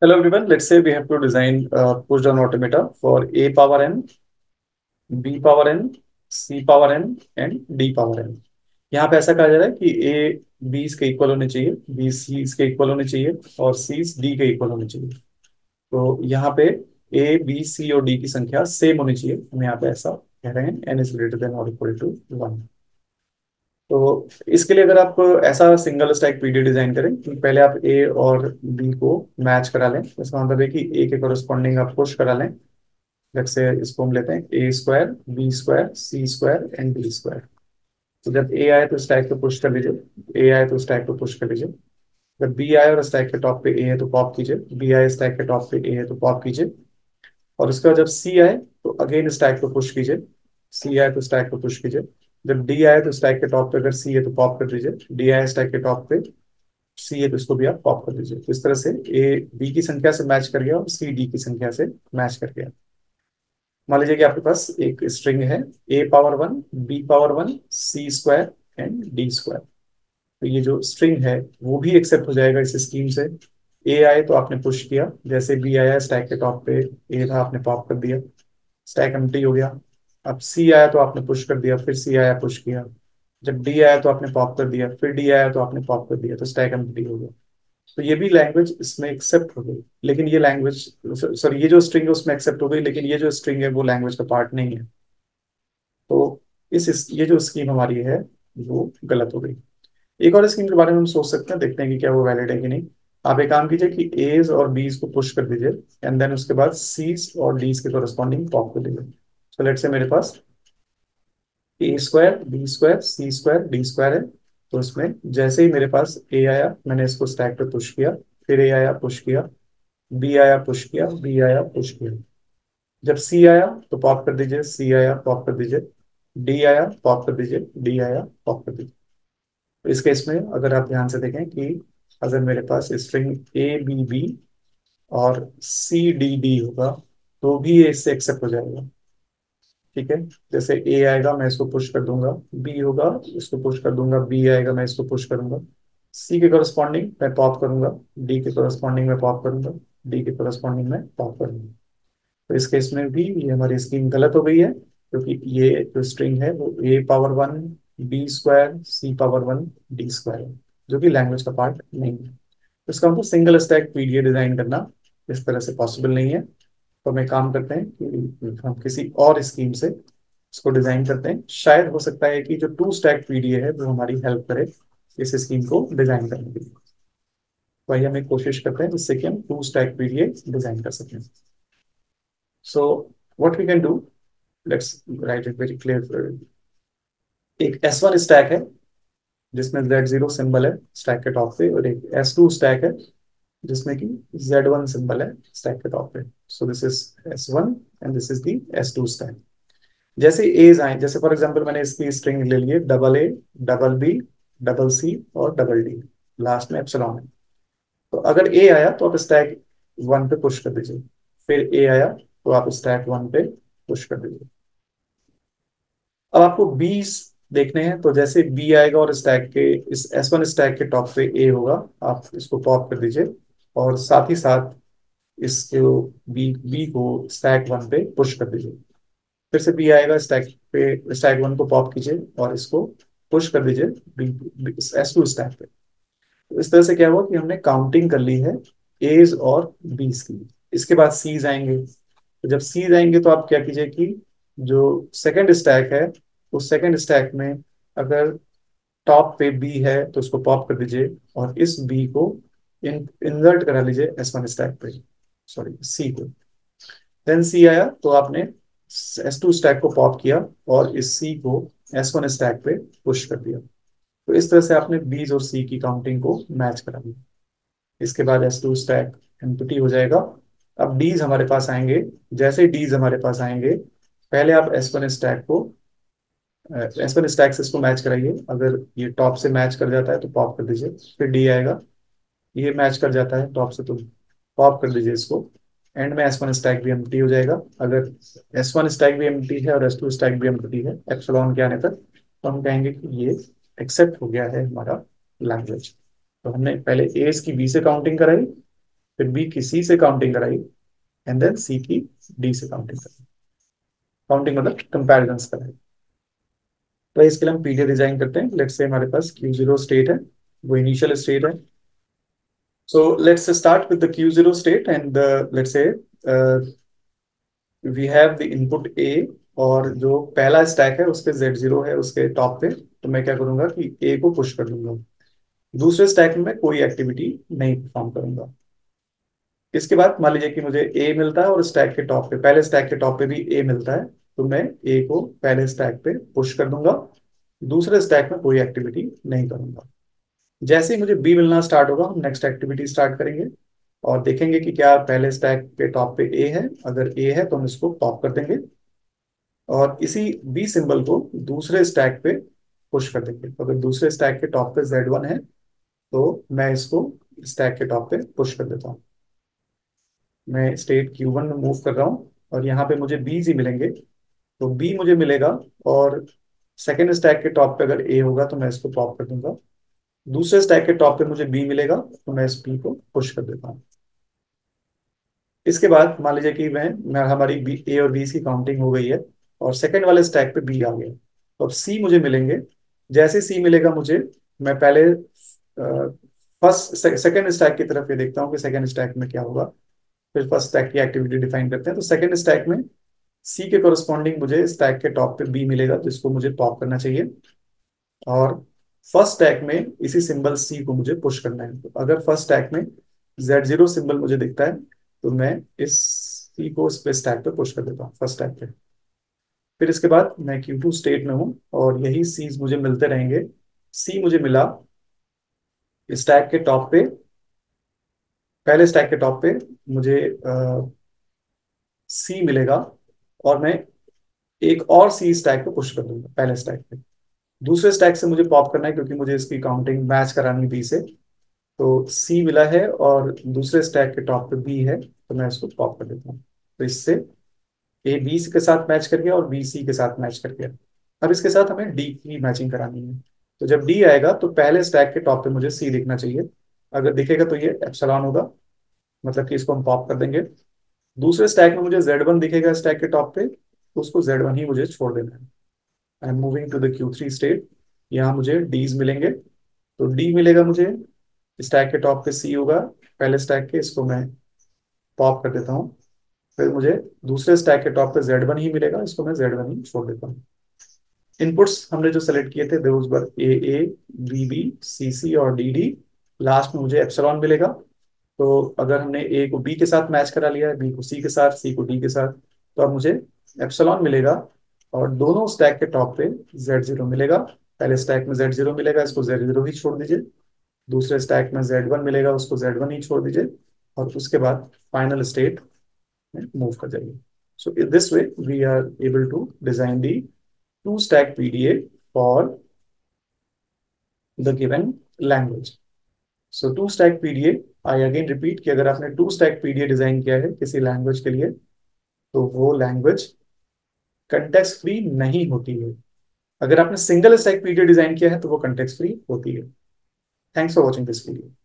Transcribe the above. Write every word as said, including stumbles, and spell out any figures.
Hello everyone, let's say we have to design uh, push down automata for a power n, b power n, c power n and d power n. यहाँ पे ऐसा कहा जा रहा है कि a b के equal होने चाहिए, b c के इक्वल होने चाहिए और c d के इक्वल होने चाहिए। तो यहाँ पे a b c और d की संख्या सेम होनी चाहिए। हम यहाँ पे ऐसा कह रहे हैं n इज ग्रेटर देन और इक्वल टू वन। तो इसके लिए अगर आप ऐसा सिंगल स्टैक पीडी डिजाइन करें कि पहले आप ए और बी को मैच करा लें, इसका मतलब है कि ए के कोरस्पॉन्डिंग आप पुश करा लें। जैसे से इसको हम लेते हैं A square B square C square and D square. तो जब ए आए तो स्टैक पे पुश कर लीजिए, ए आए तो स्टैक पे पुश कर लीजिए। जब बी आए और स्टैक के टॉप पे ए है तो पॉप कीजिए, बी आए स्टैक के टॉप पे ए है तो पॉप कीजिए। और उसके बाद जब सी आए तो अगेन स्टैक पे पुश कीजिए, सी आए तो स्टैक पे पुश कीजिए। जब डी आए तो स्टैक के टॉप पे अगर सी है तो पॉप कर दीजिए, डी आए स्टैक के टॉप पे सी है तो इसको भी आप पॉप कर दीजिए। तो इस तरह से ए बी की संख्या से मैच कर गया और सी डी की संख्या से मैच कर गया। मान लीजिए कि आपके पास एक स्ट्रिंग है A power one B power one C square and D square. तो ये जो स्ट्रिंग है वो भी एक्सेप्ट हो जाएगा इस स्कीम से। ए आए तो आपने पुश किया, जैसे बी आया स्टैक के टॉप पे ए था आपने पॉप कर दिया, स्टैक एम्प्टी हो गया। अब सी आया तो आपने पुश कर दिया, फिर सी आया पुश किया। जब डी आया तो आपने पॉप कर दिया, फिर डी आया तो आपने पॉप कर दिया, तो स्टैक एम्प्टी हो गया। तो ये भी लैंग्वेज इसमें एक्सेप्ट हो गई, लेकिन ये लैंग्वेज, सॉरी, ये जो स्ट्रिंग है उसमें एक्सेप्ट हो गई, लेकिन ये जो स्ट्रिंग है वो लैंग्वेज का पार्ट नहीं है। तो इस, इस ये जो स्कीम हमारी है वो गलत हो गई। एक और स्कीम के बारे में हम सोच सकते हैं, देखते हैं कि क्या वो वैलिड है कि नहीं। आप एक काम कीजिए कि एज और बीज को पुश कर दीजिए एंड देन उसके बाद सीज और डीज के कोरस्पॉन्डिंग पॉप कर दीजिए। तो लेट्स से मेरे पास A square B square C square D square है। तो इसमें जैसे ही मेरे पास ए आया मैंने इसको स्टैक पे पुश किया, फिर ए आया पुश किया, बी आया पुश किया, बी आया पुश किया। जब सी आया तो पॉप कर दीजिए, सी आया पॉप कर दीजिए, डी आया पॉप कर दीजिए, डी आया पॉप कर दीजिए। तो इस केस में अगर आप ध्यान से देखें कि अगर मेरे पास स्ट्रिंग ए बी बी और सी डी डी होगा तो भी ये इससे एक्सेप्ट हो जाएगा। ठीक है, जैसे ए आएगा मैं इसको पुश कर दूंगा, बी होगा इसको पुश कर दूंगा, बी आएगा मैं इसको पुश करूंगा, सी के कोरस्पॉन्डिंग मैं पॉप करूंगा, डी के कोरस्पॉन्डिंग में पॉप करूंगा, डी के कोरस्पॉन्डिंग में पॉप करूंगा। तो इस केस में भी ये हमारी स्कीम गलत हो गई है, क्योंकि ये जो स्ट्रिंग है वो A power one B square C power one D square है, जो कि लैंग्वेज का पार्ट नहीं है। तो इसका मतलब सिंगल स्टैक पीडीए डिजाइन करना इस तरह से पॉसिबल नहीं है। तो हम एक काम करते हैं कि हम किसी और स्कीम से इसको डिजाइन करते हैं। शायद हो सकता है कि जो टू स्टैक पीडीए है वो हमारी हेल्प करे इस स्कीम को डिजाइन करने के लिए। तो आइए हम एक कोशिश करते हैं जिससे कि हम टू स्टैक पीडीए डिजाइन कर सकें। So what we can do, let's write it very clear. एक एस वन स्टैक है जिसमें जेड जीरो सिंबल है स्टैक के टॉप पे, और एक एस टू स्टैक है जिसमें कि जेड वन सिंबल है स्टैक के टॉप पे। So this is S one and this is the S two stack. जैसे एज आए, जैसे फॉर एग्जांपल मैंने इसकी स्ट्रिंग ले लिए double A double B double C और डबल डी, लास्ट में एप्सिलॉन है। तो अगर ए आया तो आप स्टैक वन पे पुश कर दीजिए, फिर ए आया तो आप स्टैक वन पे पुश कर दीजिए। अब आपको बीस देखने हैं, तो जैसे बी आएगा और स्टैक के इस एस वन स्टैक के टॉप पे ए होगा, आप इसको पॉप कर दीजिए और साथ ही साथ इसके बी बी को स्टैक वन पे पुश कर दीजिए। फिर से बी आएगा स्टैक पे, स्टैक वन को पॉप कीजिए और इसको पुश कर दीजिए बी एस टू स्टैक पे। तो इस तरह से क्या हुआ कि हमने काउंटिंग कर ली है एज और बीस की। इसके बाद सीज आएंगे, तो जब सीज आएंगे तो आप क्या कीजिए कि जो सेकंड स्टैक है उस सेकंड स्टैक में अगर टॉप पे बी है तो उसको पॉप कर दीजिए और इस बी को इन इंसर्ट करा लीजिए एस वन स्टैक पे, सॉरी सी को। देन सी आया तो आपने एस टू स्टैक को पॉप किया और इस सी को एस वन स्टैक पे पुश कर दिया। तो इस तरह से आपने बीज और सी की काउंटिंग को मैच करा दिया। इसके बाद एस टू स्टैक एम्प्टी हो जाएगा। अब डीज हमारे पास आएंगे, जैसे डीज हमारे पास आएंगे पहले आप एस वन स्टैक को एस वन स्टैक से इसको मैच कराइए। अगर ये टॉप से मैच कर जाता है तो पॉप कर दीजिए, फिर डी आएगा, ये मैच कर जाता है टॉप से तो पॉप कर दीजिए इसको। एंड में एस वन स्टैक भी एम्प्टी हो जाएगा। अगर एस वन स्टैक भी एम्प्टी है और एस टू स्टैक भी एम्प्टी है एप्सिलॉन के आने तक, तो हम कहेंगे कि ये एक्सेप्ट हो गया है हमारा लैंग्वेज। तो हमने पहले एस की बी से काउंटिंग कराई, फिर बी की सी से काउंटिंग कराई, एंड देन सी की डी से काउंटिंग कराई। काउंटिंग मतलब कंपैरिजन कराई। तो इसके लिए हम पीडीए डिजाइन करते हैं। लेट्स से हमारे पास क्यू जीरो स्टेट है, वो इनिशियल स्टेट है। So let's start with the Q zero state and let's say we have the input A, और जो पहला स्टैक है उस पे जेड जीरो है उसके टॉप पे। तो मैं क्या करूंगा कि ए को पुश कर दूंगा। दूसरे स्टैक में मैं कोई एक्टिविटी नहीं परफॉर्म करूंगा। इसके बाद मान लीजिए कि मुझे ए मिलता है और स्टैक के टॉप पे, पहले स्टैक के टॉप पे भी ए मिलता है, तो मैं ए को पहले स्टैक पे पुश कर दूंगा। दूसरे स्टैक में कोई एक्टिविटी नहीं करूंगा। जैसे ही मुझे बी मिलना स्टार्ट होगा, हम नेक्स्ट एक्टिविटी स्टार्ट करेंगे और देखेंगे कि क्या पहले स्टैक के टॉप पे ए है। अगर ए है तो हम इसको पॉप कर देंगे और इसी बी सिंबल को दूसरे स्टैक पे पुश कर देंगे। तो अगर दूसरे स्टैक के टॉप पे जेड वन है तो मैं इसको स्टैक के टॉप पे पुश कर देता हूँ। मैं स्टेट क्यू वन में मूव कर रहा हूँ और यहाँ पे मुझे बी जी मिलेंगे। तो बी मुझे मिलेगा और सेकेंड स्टैक के टॉप पे अगर ए होगा तो मैं इसको पॉप कर दूंगा। दूसरे स्टैक के टॉप पे मुझे बी मिलेगा तो मैं इस बी को पुश कर देता हूँ। इसके बाद मान लीजिए कि मैं, मैं हमारी बी ए और बी की काउंटिंग हो गई है और सेकंड वाले स्टैक पे बी आ गया। तो अब सी मुझे मिलेंगे। जैसे सी मिलेगा मुझे, मैं पहले फर्स्ट सेकंड स्टैक की तरफ ये देखता हूँ कि सेकंड स्टैक में क्या होगा। फिर फर्स्ट स्टैक की एक्टिविटी डिफाइन करते हैं। तो सेकंड स्टैक में सी के कोरस्पॉन्डिंग मुझे स्टैक के टॉप पे बी मिलेगा जिसको मुझे पॉप करना चाहिए। और फर्स्ट स्टैक में इसी सिंबल सी को मुझे पुश करना है। तो अगर फर्स्ट स्टैक में जेड जीरो सिंबल मुझे दिखता है तो मैं इस सी को इस पे स्टैक पे पुश कर देता हूँ, फर्स्ट स्टैक पे। फिर इसके बाद मैं क्यू टू स्टेट में हूँ और यही सीज मुझे मिलते रहेंगे। सी मुझे मिला स्टैक के टॉप पे, पहले स्टैक के टॉप पे मुझे सी मिलेगा और मैं एक और सी स्टैक पे पुश कर दूंगा पहले स्टैक पे। दूसरे स्टैक से मुझे पॉप करना है क्योंकि मुझे इसकी काउंटिंग मैच करानी बी से। तो सी मिला है और दूसरे स्टैक के टॉप पे बी है तो मैं इसको पॉप कर देता हूँ। तो इससे ए बी के साथ मैच कर गया और बी सी के साथ मैच कर गया। अब इसके साथ हमें डी की मैचिंग करानी है। तो जब डी आएगा तो पहले स्टैक के टॉप पे मुझे सी दिखना चाहिए। अगर दिखेगा तो ये एप्सिलॉन होगा, मतलब कि इसको हम पॉप कर देंगे। दूसरे स्टैक में मुझे जेड वन दिखेगा स्टैक के टॉप पे, तो उसको जेड वन ही मुझे छोड़ देना है। I am moving to the Q three state. यहाँ मुझे डीज मिलेंगे। तो डी मिलेगा मुझे, स्टैक के टॉप पे सी होगा पहले स्टैक के, इसको मैं पॉप कर देता हूँ। फिर मुझे दूसरे स्टैक के टॉप पे जेड वन ही मिलेगा, इसको मैं जेड वन ही छोड़ देता हूँ। इनपुट्स हमने जो सेलेक्ट किए थे those were A A, B B, C C और डी डी। लास्ट में मुझे एप्सिलॉन मिलेगा। तो अगर हमने ए को बी के साथ मैच करा लिया है, बी को सी के साथ, सी को डी के साथ, तो अब मुझे एप्सिलॉन मिलेगा और दोनों स्टैक के टॉप पे जेड जीरो मिलेगा। पहले स्टैक में जेड जीरो मिलेगा, इसको जेड जीरो ही छोड़ दीजिए। दूसरे स्टैक में जेड वन मिलेगा, उसको जेड वन ही छोड़ दीजिए। और उसके बाद फाइनल स्टेट में मूव कर जाइए। So this way we are able to design the two stack PDA for the given language. So two stack PDA, I again repeat कि अगर आपने टू स्टैक पीडीए डिजाइन किया है किसी लैंग्वेज के लिए तो वो लैंग्वेज कंटेक्स्ट फ्री नहीं होती है। अगर आपने सिंगल स्टैक पीडीए डिजाइन किया है तो वो कंटेक्स्ट फ्री होती है। Thanks for watching this video.